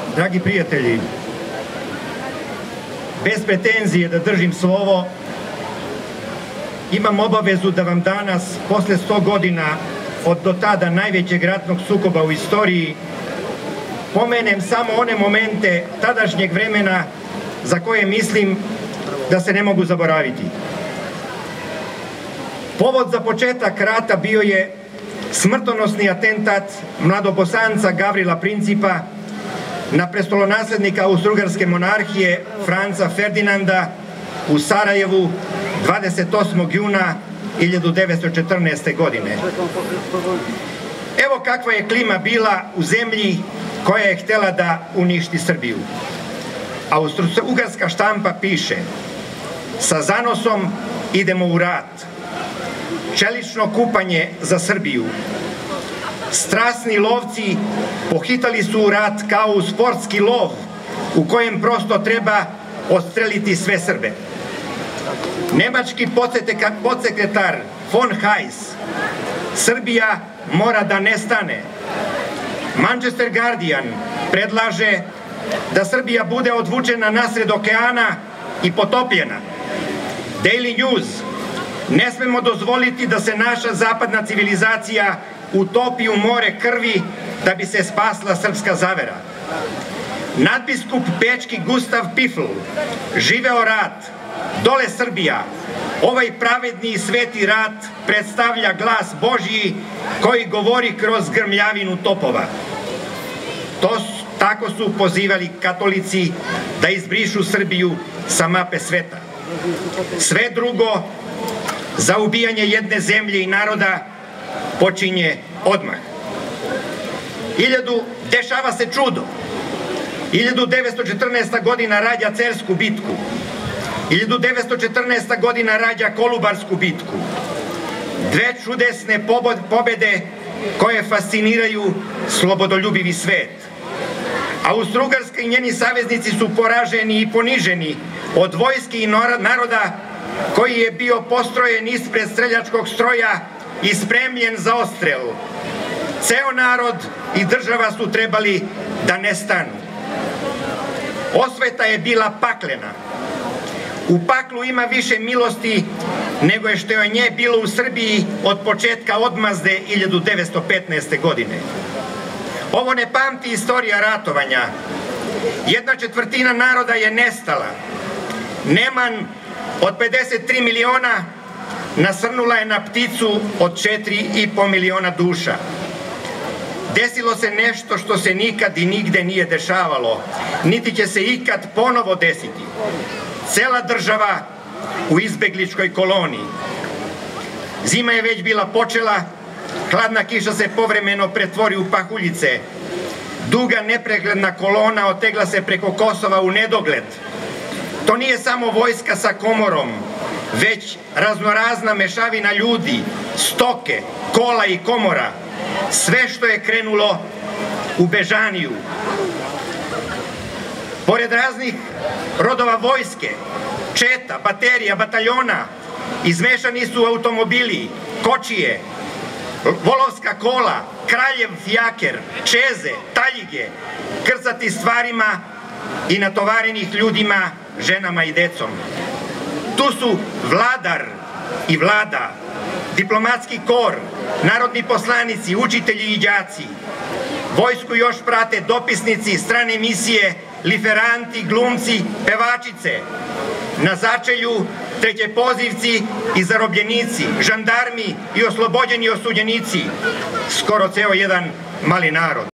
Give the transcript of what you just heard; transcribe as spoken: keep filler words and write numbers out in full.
Dragi prijatelji, bez pretenzije da držim slovo, imam obavezu da vam danas, posle sto godina od do tada najvećeg ratnog sukoba u istoriji, pomenem samo one momente tadašnjeg vremena za koje mislim da se ne mogu zaboraviti. Povod za početak rata bio je smrtonosni atentat mladobosanca Gavrila Principa na prestolonaslednika Austrougarske monarhije Franca Ferdinanda u Sarajevu dvadeset osmog juna hiljadu devetsto četrnaeste. godine. Evo kakva je klima bila u zemlji koja je htela da uništi Srbiju. Austrougarska štampa piše: sa zanosom idemo u rat. Čelično kupanje za Srbiju. Strasni lovci pohitali su u rat kao u sportski lov u kojem prosto treba odstreliti sve Srbe. Nemački podsekretar von Hais: Srbija mora da nestane. Manchester Guardian predlaže da Srbija bude odvučena nasred okeana i potopljena. Daily News: ne smemo dozvoliti da se naša zapadna civilizacija utopi u more krvi da bi se spasla srpska zavera. Nadbiskup bečki Gustav Pifl: živeo rat, dole Srbija, ovaj pravedni i sveti rat predstavlja glas Božji koji govori kroz grmljavinu topova. To tako su pozivali katolici da izbrišu Srbiju sa mape sveta. Sve drugo za ubijanje jedne zemlje i naroda počinje odmah. Hiljadu, dešava se čudo. hiljadu devetsto četrnaesta. godina rađa Cersku bitku. hiljadu devetsto četrnaesta. godina rađa Kolubarsku bitku. Dve čudesne pobede koje fasciniraju slobodoljubivi svet. Austrougarska i njeni saveznici su poraženi i poniženi od vojske i naroda koji je bio postrojen ispred streljačkog stroja i spremljen za odstrel. Ceo narod i država su trebali da nestanu. Osveta je bila paklena. U paklu ima više milosti nego je što je nje bilo u Srbiji od početka odmazde hiljadu devetsto petnaeste. godine. Ovo ne pamti istorija ratovanja. Jedna četvrtina naroda je nestala. Neman od pedeset tri miliona nasrnula je na pticu od četiri i po miliona duša. Desilo se nešto što se nikad i nigde nije dešavalo, niti će se ikad ponovo desiti. Cela država u izbegličkoj koloniji. Zima je već bila počela, hladna kiša se povremeno pretvori u pahuljice. Duga nepregledna kolona otegla se preko Kosova u nedogled. To nije samo vojska sa komorom, već raznorazna mešavina ljudi, stoke, kola i komora. Sve što je krenulo u bežaniju. Pored raznih rodova vojske, četa, baterija, bataljona, izmešani su automobili, kočije, volovska kola, kraljev fijaker, čeze, taljige, krcati stvarima i natovarenih ljudima, ženama i decom. Tu su vladar i vlada, diplomatski kor, narodni poslanici, učitelji i đaci. Vojsku još prate dopisnici, strane misije, liferanti, glumci, pevačice. Na začelju trećepozivci i zarobljenici, žandarmi i oslobođeni osuđenici. Skoro ceo jedan mali narod.